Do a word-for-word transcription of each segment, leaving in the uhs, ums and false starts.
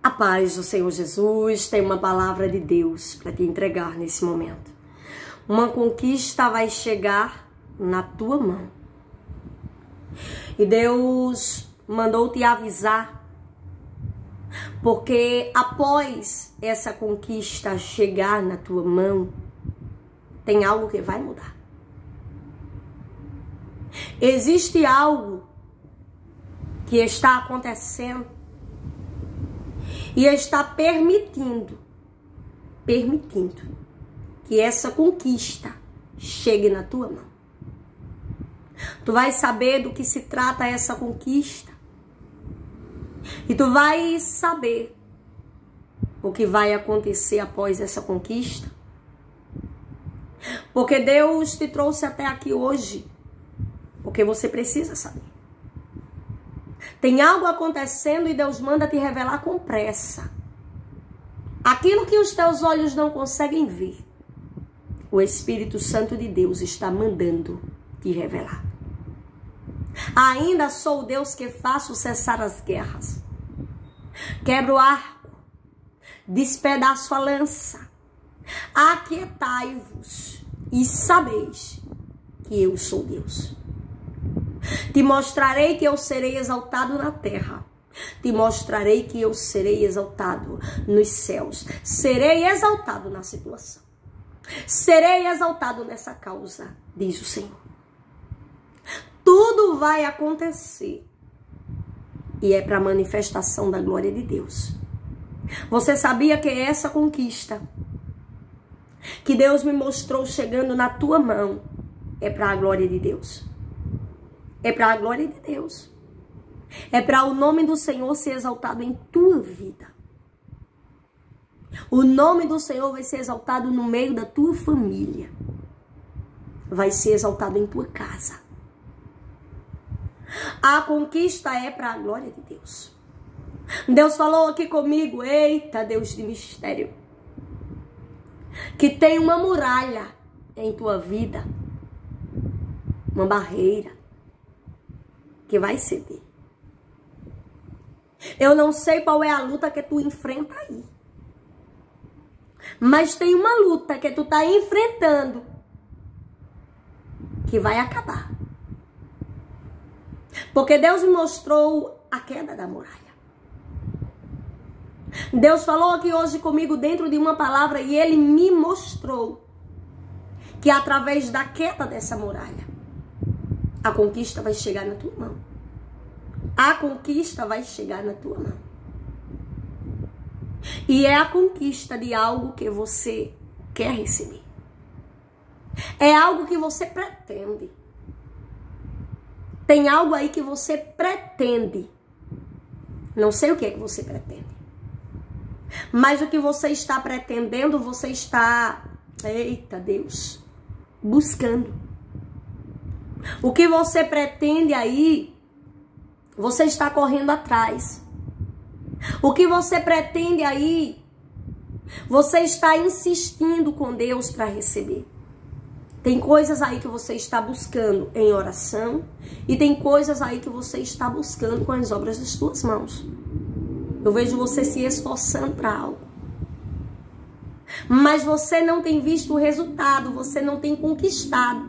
A paz do Senhor Jesus, tem uma palavra de Deus para te entregar nesse momento. Uma conquista vai chegar na tua mão. E Deus mandou te avisar, porque após essa conquista chegar na tua mão, tem algo que vai mudar. Existe algo que está acontecendo e está permitindo, permitindo que essa conquista chegue na tua mão. Tu vai saber do que se trata essa conquista. E tu vai saber o que vai acontecer após essa conquista. Porque Deus te trouxe até aqui hoje, porque você precisa saber. Tem algo acontecendo e Deus manda te revelar com pressa. Aquilo que os teus olhos não conseguem ver, o Espírito Santo de Deus está mandando te revelar. Ainda sou o Deus que faço cessar as guerras. Quebro o arco, despedaço a lança. Aquietai-vos e sabeis que eu sou Deus. Te mostrarei que eu serei exaltado na terra. Te mostrarei que eu serei exaltado nos céus. Serei exaltado na situação. Serei exaltado nessa causa, diz o Senhor. Tudo vai acontecer. E é para a manifestação da glória de Deus. Você sabia que essa conquista que Deus me mostrou chegando na tua mão é para a glória de Deus? É para a glória de Deus. É para o nome do Senhor ser exaltado em tua vida. O nome do Senhor vai ser exaltado no meio da tua família. Vai ser exaltado em tua casa. A conquista é para a glória de Deus. Deus falou aqui comigo, eita Deus de mistério, que tem uma muralha em tua vida, uma barreira que vai ceder. Eu não sei qual é a luta que tu enfrenta aí, mas tem uma luta que tu tá enfrentando que vai acabar. Porque Deus me mostrou a queda da muralha. Deus falou aqui hoje comigo dentro de uma palavra e Ele me mostrou que através da queda dessa muralha, a conquista vai chegar na tua mão. A conquista vai chegar na tua mão. E é a conquista de algo que você quer receber. É algo que você pretende. Tem algo aí que você pretende. Não sei o que é que você pretende. Mas o que você está pretendendo, você está, eita Deus, buscando. O que você pretende aí, você está correndo atrás. O que você pretende aí, você está insistindo com Deus para receber. Tem coisas aí que você está buscando em oração e tem coisas aí que você está buscando com as obras das suas mãos. Eu vejo você se esforçando para algo. Mas você não tem visto o resultado, você não tem conquistado.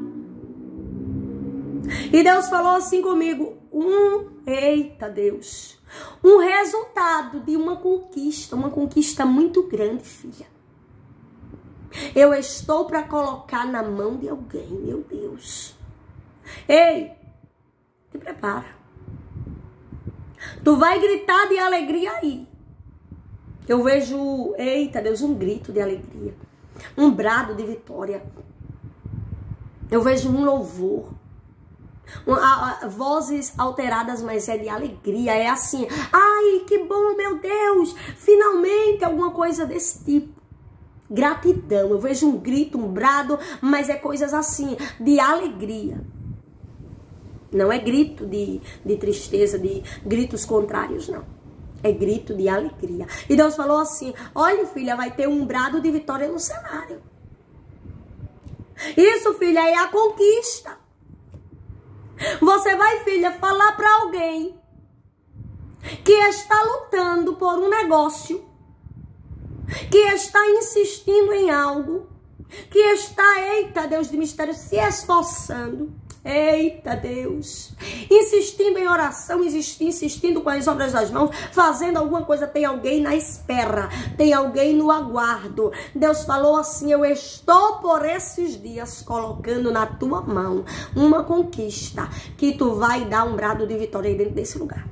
E Deus falou assim comigo, um, eita Deus, um resultado de uma conquista, uma conquista muito grande, filha. Eu estou para colocar na mão de alguém, meu Deus. Ei, te prepara. Tu vai gritar de alegria aí. Eu vejo, eita Deus, um grito de alegria. Um brado de vitória. Eu vejo um louvor. Uma, a, vozes alteradas, mas é de alegria. É assim, ai, que bom, meu Deus. Finalmente alguma coisa desse tipo. Gratidão, eu vejo um grito, um brado, mas é coisas assim, de alegria. Não é grito de, de tristeza, de gritos contrários, não. É grito de alegria. E Deus falou assim, olha filha, vai ter um brado de vitória no cenário. Isso, filha, é a conquista. Você vai, filha, falar para alguém que está lutando por um negócio, que está insistindo em algo, que está, eita Deus de mistério, se esforçando, eita Deus, insistindo em oração, insistindo com as obras das mãos, fazendo alguma coisa, tem alguém na espera, tem alguém no aguardo. Deus falou assim: eu estou por esses dias colocando na tua mão uma conquista que tu vai dar um brado de vitória aí dentro desse lugar.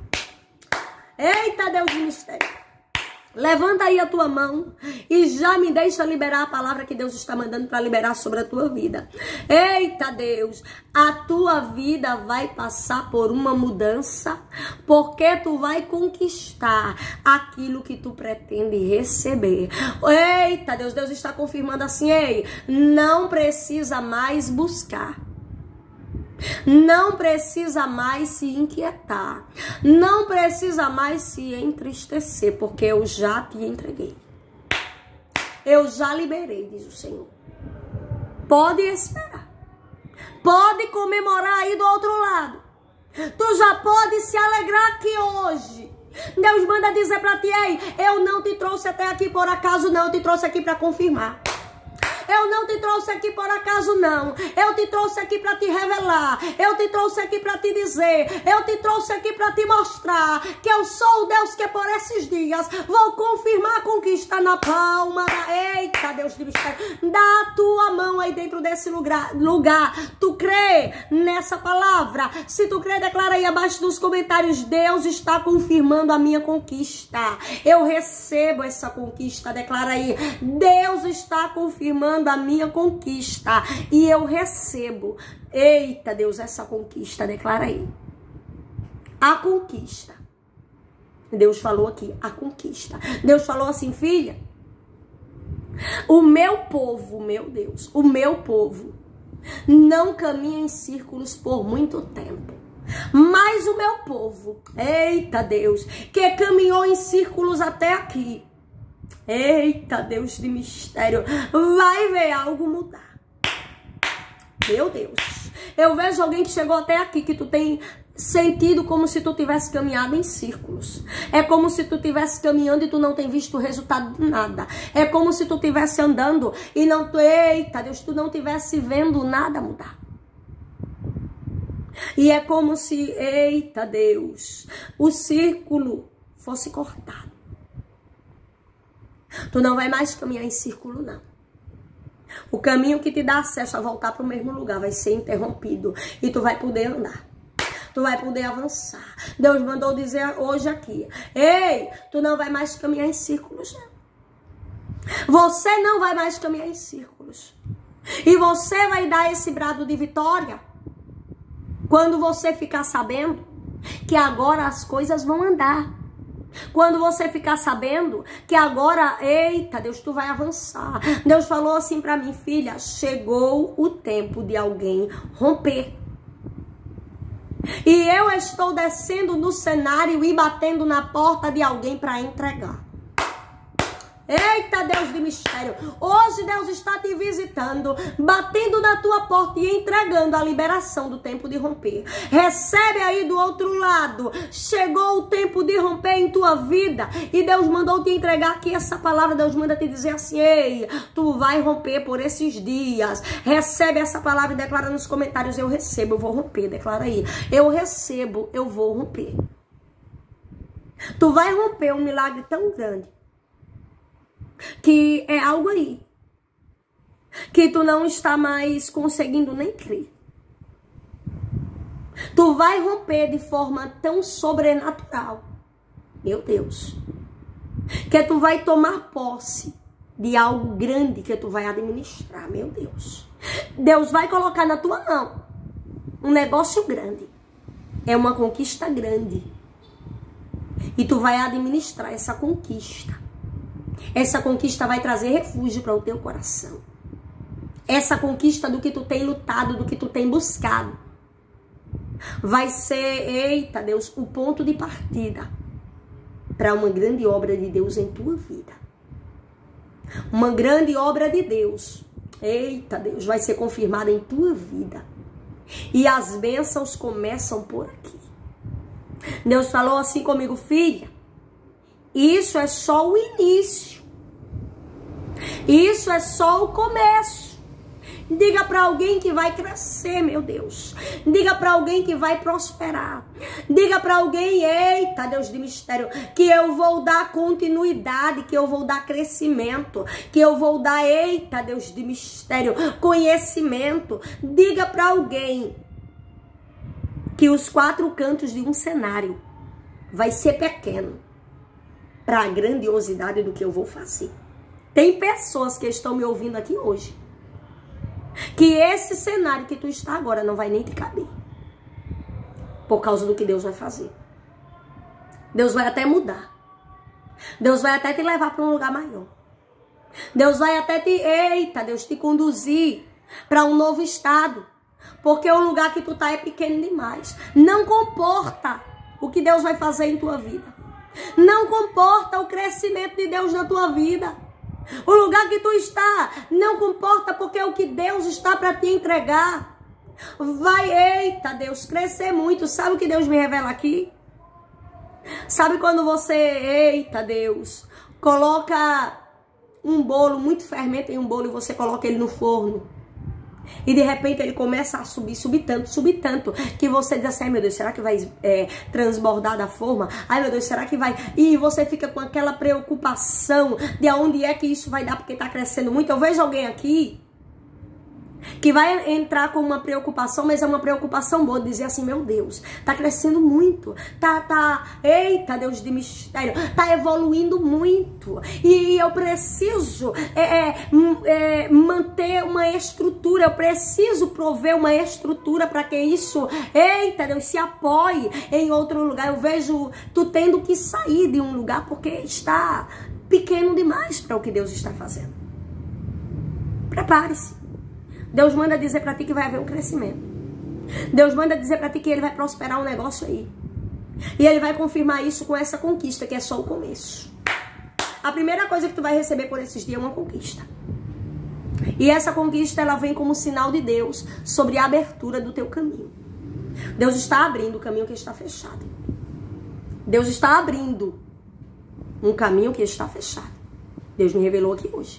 Eita Deus de mistério. Levanta aí a tua mão e já me deixa liberar a palavra que Deus está mandando para liberar sobre a tua vida. Eita Deus, a tua vida vai passar por uma mudança, porque tu vai conquistar aquilo que tu pretende receber. Eita Deus, Deus está confirmando assim: ei, não precisa mais buscar. Não precisa mais se inquietar. Não precisa mais se entristecer, porque eu já te entreguei. Eu já liberei, diz o Senhor. Pode esperar. Pode comemorar aí do outro lado. Tu já pode se alegrar aqui hoje. Deus manda dizer pra ti: ei, eu não te trouxe até aqui por acaso, não. Eu te trouxe aqui pra confirmar. Eu não te trouxe aqui por acaso, não. Eu te trouxe aqui para te revelar. Eu te trouxe aqui para te dizer. Eu te trouxe aqui para te mostrar que eu sou o Deus que por esses dias vou confirmar a conquista na palma da... Eita, Deus de mistério. Dá a tua mão aí dentro desse lugar. lugar. Tu crê nessa palavra? Se tu crê, declara aí abaixo nos comentários: Deus está confirmando a minha conquista. Eu recebo essa conquista. Declara aí: Deus está confirmando a minha conquista e eu recebo. Eita Deus, essa conquista, declara aí. A conquista. Deus falou aqui, a conquista. Deus falou assim: filha, o meu povo, meu Deus, o meu povo não caminha em círculos por muito tempo. Mas o meu povo, eita Deus, que caminhou em círculos até aqui, eita Deus de mistério, vai ver algo mudar. Meu Deus, eu vejo alguém que chegou até aqui, que tu tem sentido como se tu tivesse caminhado em círculos. É como se tu tivesse caminhando e tu não tem visto o resultado de nada. É como se tu tivesse andando e não, eita Deus, tu não tivesse vendo nada mudar. E é como se, eita Deus, o círculo fosse cortado. Tu não vai mais caminhar em círculo, não. O caminho que te dá acesso a voltar para o mesmo lugar vai ser interrompido. E tu vai poder andar. Tu vai poder avançar. Deus mandou dizer hoje aqui: ei, tu não vai mais caminhar em círculos, não. Você não vai mais caminhar em círculos. E você vai dar esse brado de vitória quando você ficar sabendo que agora as coisas vão andar. Quando você ficar sabendo que agora, eita Deus, tu vai avançar. Deus falou assim pra mim: filha, chegou o tempo de alguém romper. E eu estou descendo no cenário e batendo na porta de alguém para entregar. Eita Deus de mistério, hoje Deus está te visitando, batendo na tua porta e entregando a liberação do tempo de romper. Recebe aí do outro lado, chegou o tempo de romper em tua vida e Deus mandou te entregar aqui essa palavra. Deus manda te dizer assim: ei, tu vai romper por esses dias. Recebe essa palavra e declara nos comentários: eu recebo, eu vou romper. Declara aí: eu recebo, eu vou romper. Tu vai romper um milagre tão grande que é algo aí que tu não está mais conseguindo nem crer. Tu vai romper de forma tão sobrenatural, meu Deus, que tu vai tomar posse de algo grande que tu vai administrar, meu Deus. Deus vai colocar na tua mão um negócio grande, é uma conquista grande, e tu vai administrar essa conquista. Essa conquista vai trazer refúgio para o teu coração. Essa conquista do que tu tem lutado, do que tu tem buscado, vai ser, eita Deus, o ponto de partida para uma grande obra de Deus em tua vida. Uma grande obra de Deus, eita Deus, vai ser confirmada em tua vida. E as bênçãos começam por aqui. Deus falou assim comigo, filha, isso é só o início. Isso é só o começo. Diga para alguém que vai crescer, meu Deus. Diga para alguém que vai prosperar. Diga para alguém, eita, Deus de mistério, que eu vou dar continuidade, que eu vou dar crescimento, que eu vou dar, eita, Deus de mistério, conhecimento. Diga para alguém que os quatro cantos de um cenário vai ser pequeno para a grandiosidade do que eu vou fazer. Tem pessoas que estão me ouvindo aqui hoje, que esse cenário que tu está agora não vai nem te caber, por causa do que Deus vai fazer. Deus vai até mudar. Deus vai até te levar para um lugar maior. Deus vai até te, eita, Deus te conduzir para um novo estado, porque o lugar que tu tá é pequeno demais. Não comporta o que Deus vai fazer em tua vida. Não comporta o crescimento de Deus na tua vida. O lugar que tu está não comporta, porque é o que Deus está para te entregar. Vai, eita, Deus, crescer muito. Sabe o que Deus me revela aqui? Sabe quando você, eita, Deus, coloca um bolo, muito fermento em um bolo, e você coloca ele no forno, e de repente ele começa a subir, subir tanto, subir tanto, que você diz assim, ai meu Deus, será que vai é, transbordar da forma? Ai meu Deus, será que vai? E você fica com aquela preocupação de aonde é que isso vai dar, porque tá crescendo muito. Eu vejo alguém aqui que vai entrar com uma preocupação, mas é uma preocupação boa, de dizer assim, meu Deus, tá crescendo muito, tá, tá, eita, Deus de mistério, tá evoluindo muito, e eu preciso é, é, é, manter uma estrutura, eu preciso prover uma estrutura para que isso, eita, Deus, se apoie em outro lugar. Eu vejo tu tendo que sair de um lugar, porque está pequeno demais para o que Deus está fazendo. Prepare-se. Deus manda dizer pra ti que vai haver um crescimento. Deus manda dizer pra ti que ele vai prosperar um negócio aí. E ele vai confirmar isso com essa conquista, que é só o começo. A primeira coisa que tu vai receber por esses dias é uma conquista. E essa conquista, ela vem como sinal de Deus sobre a abertura do teu caminho. Deus está abrindo o caminho que está fechado. Deus está abrindo um caminho que está fechado. Deus me revelou aqui hoje.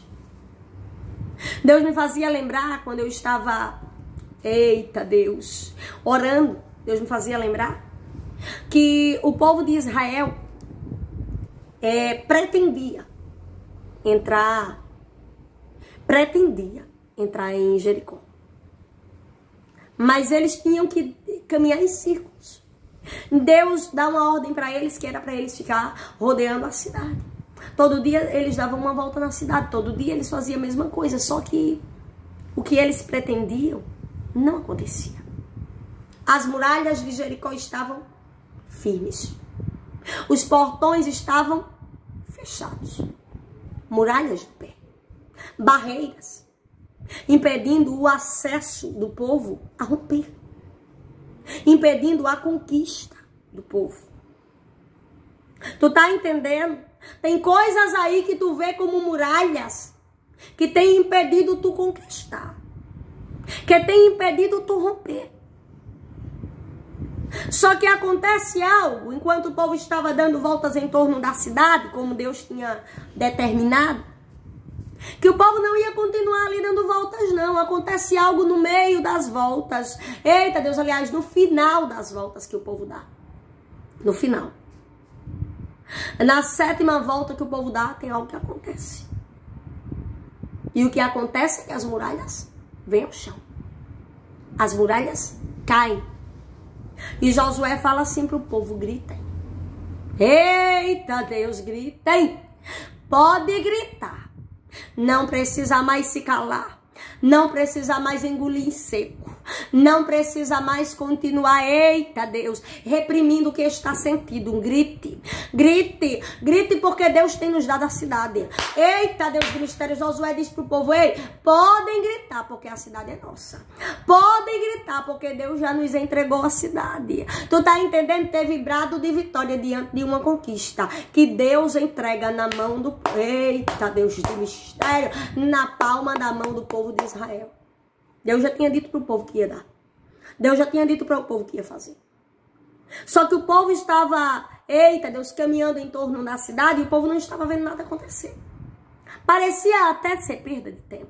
Deus me fazia lembrar quando eu estava, eita Deus, orando. Deus me fazia lembrar que o povo de Israel é, pretendia entrar, pretendia entrar em Jericó. Mas eles tinham que caminhar em círculos. Deus dá uma ordem para eles, que era para eles ficar rodeando a cidade. Todo dia eles davam uma volta na cidade, todo dia eles faziam a mesma coisa, só que o que eles pretendiam não acontecia. As muralhas de Jericó estavam firmes. Os portões estavam fechados. Muralhas de pé. Barreiras, impedindo o acesso do povo a romper. Impedindo a conquista do povo. Tu tá entendendo? Tem coisas aí que tu vê como muralhas que tem impedido tu conquistar, que tem impedido tu romper. Só que acontece algo, enquanto o povo estava dando voltas em torno da cidade, como Deus tinha determinado, que o povo não ia continuar ali dando voltas, não. Acontece algo no meio das voltas. Eita Deus, aliás, no final das voltas que o povo dá. No final. Na sétima volta que o povo dá, tem algo que acontece. E o que acontece é que as muralhas vêm ao chão. As muralhas caem. E Josué fala assim para o povo, gritem. Eita Deus, gritem. Pode gritar. Não precisa mais se calar. Não precisa mais engolir em seco. Não precisa mais continuar, eita Deus, reprimindo o que está sentido. Um grite, grite, grite, porque Deus tem nos dado a cidade. Eita Deus do mistério, Josué diz para o povo, ei, podem gritar, porque a cidade é nossa. Podem gritar, porque Deus já nos entregou a cidade. Tu tá entendendo? Ter vibrado de vitória diante de uma conquista que Deus entrega na mão do, eita Deus do mistério, na palma da mão do povo de Israel. Deus já tinha dito para o povo que ia dar. Deus já tinha dito para o povo que ia fazer. Só que o povo estava, eita Deus, caminhando em torno da cidade e o povo não estava vendo nada acontecer. Parecia até ser perda de tempo.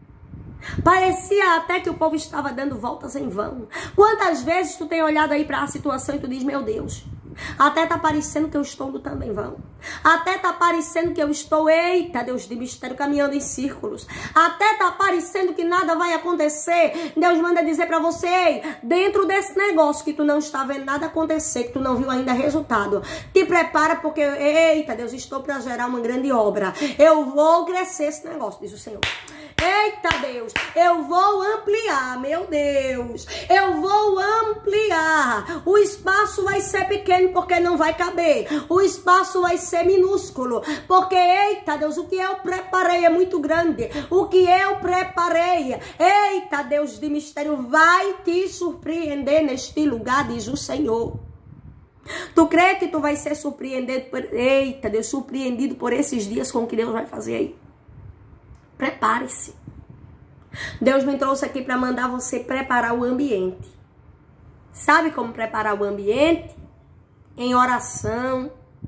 Parecia até que o povo estava dando voltas em vão. Quantas vezes tu tem olhado aí para a situação e tu diz, meu Deus, até tá parecendo que eu estou lutando em vão. Até tá parecendo que eu estou, eita Deus de mistério, caminhando em círculos. Até tá parecendo que nada vai acontecer. Deus manda dizer para você, ei, dentro desse negócio que tu não está vendo nada acontecer, que tu não viu ainda resultado, te prepara porque, eita Deus, estou para gerar uma grande obra. Eu vou crescer esse negócio, diz o Senhor. Eita Deus, eu vou ampliar, meu Deus, eu vou ampliar. O espaço vai ser pequeno porque não vai caber. O espaço vai ser minúsculo porque, eita Deus, o que eu preparei é muito grande. O que eu preparei, eita Deus de mistério, vai te surpreender neste lugar, diz o Senhor. Tu crê que tu vai ser surpreendido por, eita Deus, surpreendido por esses dias com o que Deus vai fazer aí? Prepare-se. Deus me trouxe aqui para mandar você preparar o ambiente. Sabe como preparar o ambiente? Em oração,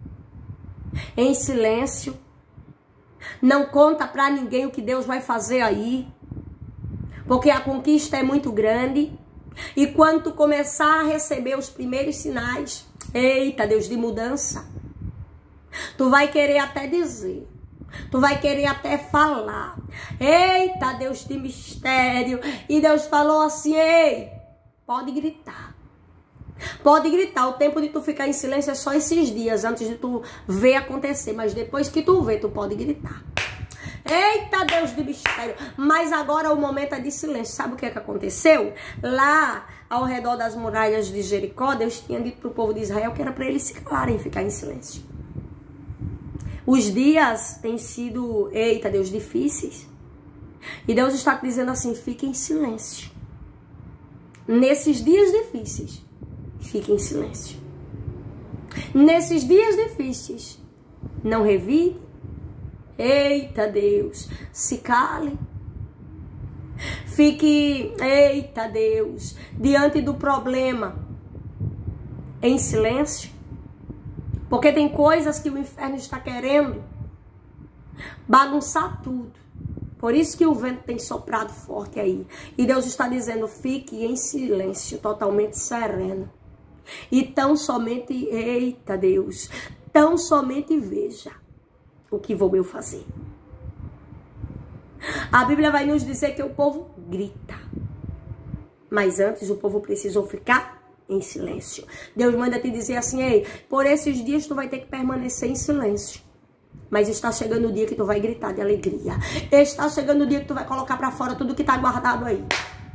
em silêncio. Não conta para ninguém o que Deus vai fazer aí, porque a conquista é muito grande. E quando tu começar a receber os primeiros sinais, eita Deus, de mudança, tu vai querer até dizer, tu vai querer até falar, eita Deus de mistério. E Deus falou assim, ei, pode gritar. Pode gritar, o tempo de tu ficar em silêncio é só esses dias, antes de tu ver acontecer. Mas depois que tu vê, tu pode gritar. Eita Deus de mistério. Mas agora o momento é de silêncio. Sabe o que é que aconteceu? Lá ao redor das muralhas de Jericó, Deus tinha dito para o povo de Israel que era para eles se calarem e ficar em silêncio. Os dias têm sido, eita Deus, difíceis. E Deus está dizendo assim, fique em silêncio. Nesses dias difíceis, fique em silêncio. Nesses dias difíceis, não revide. Eita Deus, se cale. Fique, eita Deus, diante do problema, em silêncio. Porque tem coisas que o inferno está querendo bagunçar tudo. Por isso que o vento tem soprado forte aí. E Deus está dizendo, fique em silêncio, totalmente sereno. E tão somente, eita Deus, tão somente veja o que vou eu fazer. A Bíblia vai nos dizer que o povo grita. Mas antes o povo precisou ficar em silêncio. Deus manda te dizer assim, ei, por esses dias tu vai ter que permanecer em silêncio. Mas está chegando o dia que tu vai gritar de alegria. Está chegando o dia que tu vai colocar pra fora tudo que tá guardado aí.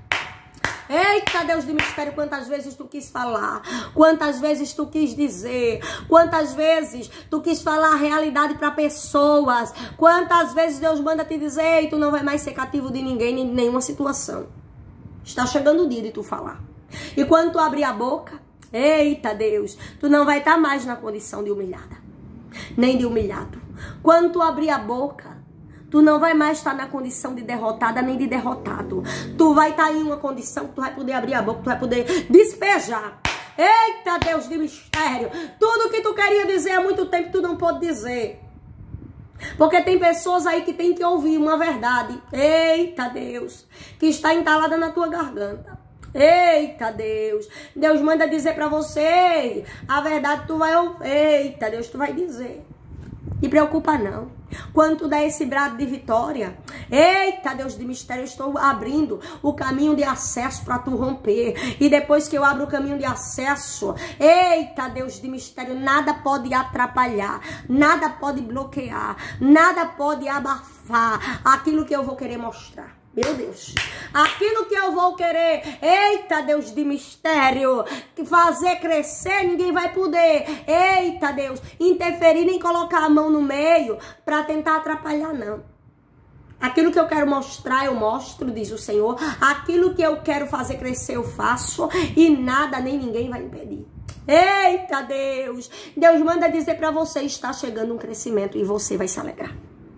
Eita Deus de mistério, quantas vezes tu quis falar, quantas vezes tu quis dizer, quantas vezes tu quis falar a realidade para pessoas, quantas vezes Deus manda te dizer, ei, tu não vai mais ser cativo de ninguém, nem de nenhuma situação. Está chegando o dia de tu falar. E quando tu abrir a boca, eita Deus, tu não vai estar mais na condição de humilhada, nem de humilhado. Quando tu abrir a boca, tu não vai mais estar na condição de derrotada nem de derrotado. Tu vai estar em uma condição que tu vai poder abrir a boca, tu vai poder despejar. Eita Deus de mistério, tudo que tu queria dizer há muito tempo tu não pode dizer. Porque tem pessoas aí que tem que ouvir uma verdade. Eita Deus, que está entalada na tua garganta. Eita Deus, Deus manda dizer pra você, a verdade tu vai ouvir. Eita Deus, tu vai dizer. Te preocupa não. Quando tu der esse brado de vitória, eita Deus de mistério, eu estou abrindo o caminho de acesso para tu romper. E depois que eu abro o caminho de acesso, eita Deus de mistério, nada pode atrapalhar, nada pode bloquear, nada pode abafar aquilo que eu vou querer mostrar. Meu Deus, aquilo que eu vou querer, eita Deus de mistério, fazer crescer, ninguém vai poder, eita Deus, interferir nem colocar a mão no meio para tentar atrapalhar, não. Aquilo que eu quero mostrar, eu mostro, diz o Senhor. Aquilo que eu quero fazer crescer, eu faço e nada nem ninguém vai impedir. Eita Deus, Deus manda dizer para você, está chegando um crescimento e você vai se alegrar.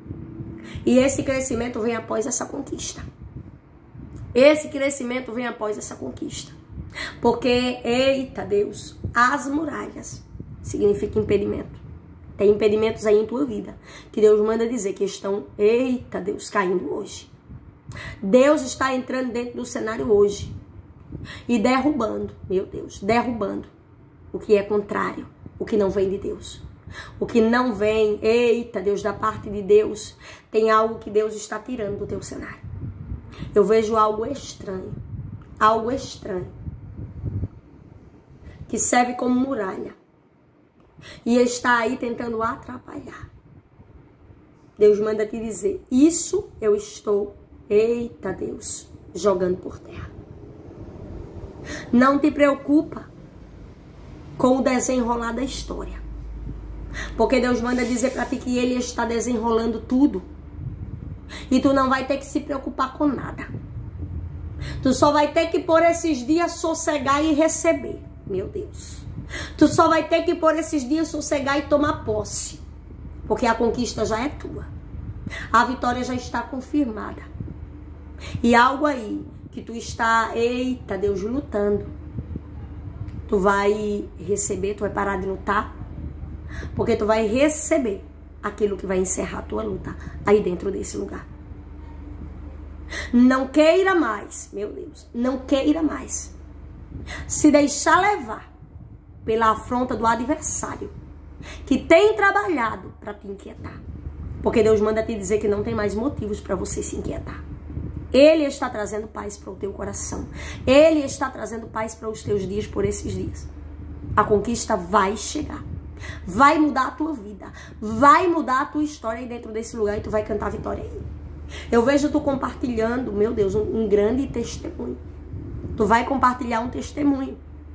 E esse crescimento vem após essa conquista. Esse crescimento vem após essa conquista. Porque, eita Deus, as muralhas. Significa impedimento. Tem impedimentos aí em tua vida, que Deus manda dizer que estão, eita Deus, caindo hoje. Deus está entrando dentro do cenário hoje e derrubando, meu Deus, derrubando o que é contrário, o que não vem de Deus. O que não vem, eita Deus, da parte de Deus, tem algo que Deus está tirando do teu cenário. Eu vejo algo estranho, algo estranho, que serve como muralha. E está aí tentando atrapalhar. Deus manda te dizer, isso eu estou, eita Deus, jogando por terra. Não te preocupa com o desenrolar da história. Porque Deus manda dizer para ti que Ele está desenrolando tudo. E tu não vai ter que se preocupar com nada. Tu só vai ter que por esses dias sossegar e receber. Meu Deus. Tu só vai ter que por esses dias sossegar e tomar posse. Porque a conquista já é tua. A vitória já está confirmada. E algo aí que tu está, eita Deus, lutando. Tu vai receber, tu vai parar de lutar. Porque tu vai receber aquilo que vai encerrar a tua luta aí dentro desse lugar. Não queira mais, meu Deus, não queira mais se deixar levar pela afronta do adversário que tem trabalhado para te inquietar. Porque Deus manda te dizer que não tem mais motivos para você se inquietar. Ele está trazendo paz para o teu coração. Ele está trazendo paz para os teus dias por esses dias. A conquista vai chegar. Vai mudar a tua vida. Vai mudar a tua história aí dentro desse lugar e tu vai cantar a vitória aí. Eu vejo tu compartilhando, meu Deus, um, um grande testemunho. Tu vai compartilhar um testemunho.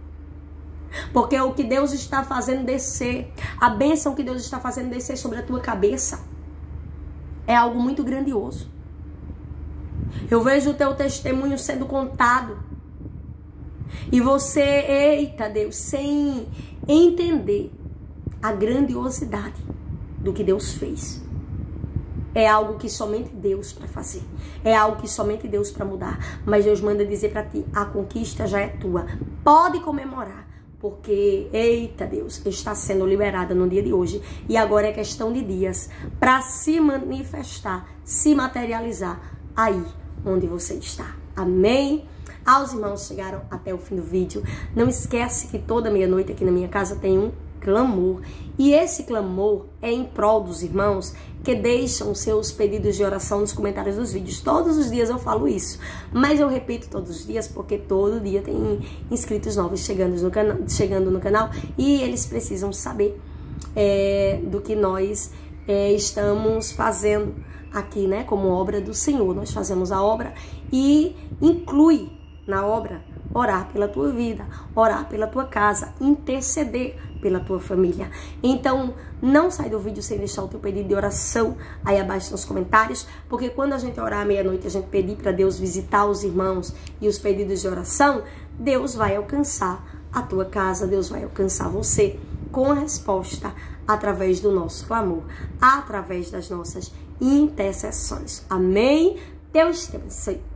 Porque o que Deus está fazendo descer, a bênção que Deus está fazendo descer sobre a tua cabeça, é algo muito grandioso. Eu vejo o teu testemunho sendo contado. E você, eita Deus, sem entender a grandiosidade do que Deus fez. É algo que somente Deus para fazer. É algo que somente Deus para mudar. Mas Deus manda dizer para ti, a conquista já é tua. Pode comemorar. Porque, eita Deus, está sendo liberada no dia de hoje. E agora é questão de dias para se manifestar, se materializar aí onde você está. Amém? Aos irmãos que chegaram até o fim do vídeo, não esquece que toda meia-noite aqui na minha casa tem um clamor. E esse clamor é em prol dos irmãos que deixam seus pedidos de oração nos comentários dos vídeos. Todos os dias eu falo isso, mas eu repito todos os dias porque todo dia tem inscritos novos chegando no canal, chegando no canal e eles precisam saber é, do que nós é, estamos fazendo aqui, né? Como obra do Senhor. Nós fazemos a obra e inclui na obra orar pela tua vida, orar pela tua casa, interceder pela tua família. Então, não sai do vídeo sem deixar o teu pedido de oração aí abaixo nos comentários, porque quando a gente orar à meia-noite, a gente pedir para Deus visitar os irmãos e os pedidos de oração, Deus vai alcançar a tua casa, Deus vai alcançar você com a resposta através do nosso clamor, através das nossas intercessões. Amém? Deus te abençoe.